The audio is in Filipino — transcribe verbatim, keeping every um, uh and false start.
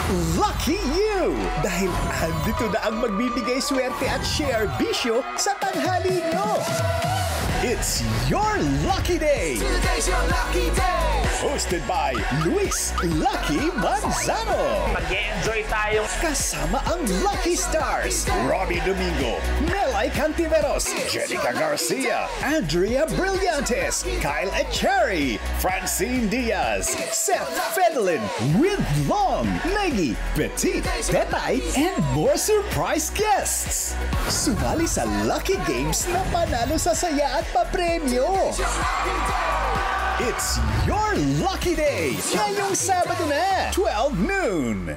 Lucky you! Dahil andito na ang magbibigay swerte at share bisyo sa tanghali nyo. It's your lucky day! Today's your lucky day! Hosted by Luis Lucky Manzano. Mag-enjoy tayong Kasama ang Lucky Stars, Robbie Domingo, Melay Cantiveros, Jenica Garcia, Andrea Brillantes, Kyle Echeri, Francine Diaz, Seth Fedlin, with Long, Leggy, Petit, Tetay, and more surprise guests. Sumali sa Lucky Games na panalo sa saya at papremyo. It's your lucky day! Ngayong Sabado na, twelve noon!